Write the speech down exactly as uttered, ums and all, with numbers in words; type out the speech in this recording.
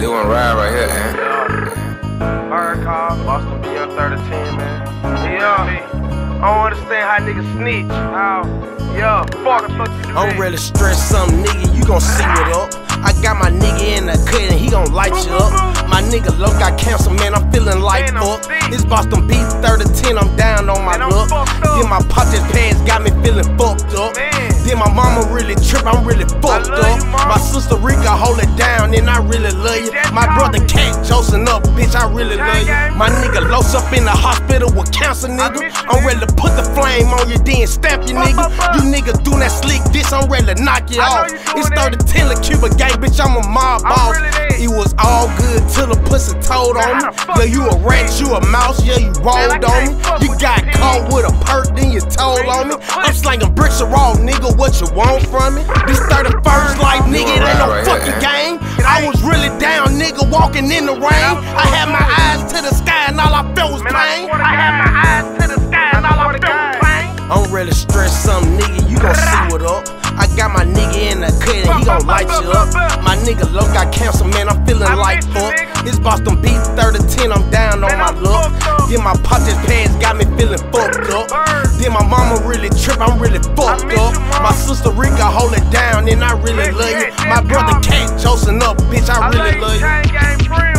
They wanna ride right here, man. Bird call, Boston B L thirteen, man. Yeah, I don't understand how niggas snitch. How? Yeah, fuck you. I'm really stressed, some nigga, you gon' see what up. I got my nigga in the cut and he gon' light you up. My nigga low got cancer, man, I'm feeling like fuck. This Boston B thirteen, I'm down on my luck. Then my pocket pads got me feeling fucked up. Then my mama really trip, I'm really fucked up. My sister Rika hold it down and I really love you. My brother Cat Josing up, bitch, I really love you. My nigga Los up in the hospital with cancer, nigga. I'm ready to put the flame on you, then stamp you, nigga. You niggas do that slick diss, I'm ready to knock you off. It's thirty-ten, La Cuba gang, bitch, I'm a mob boss. It was all good till the pussy told on me. Yeah, you a rat, you a mouse, yeah, you rolled on me. You got caught with a perk, then you told on me. I'm slanging bricks of raw, nigga, what you want from me? This thirty-first life, nigga, it ain't no fucking game. I was really down, nigga, walking in the rain. I had my eyes to the sky and all I felt was pain. I had my eyes to the sky and all I felt was pain. I'm really stressed, some nigga, you gon' see what up. I got my nigga in the cut and he gon' light you up. My nigga low got cancer, man, I'm feeling like fuck. This Boston B thirteen, I'm down on my luck. Then my pocket pads got me feeling fucked up. Then my mama really trip, I'm really fucked up. My sister Rika hold it down and I really love you. My brother Cat Josing up, bitch, I really love you.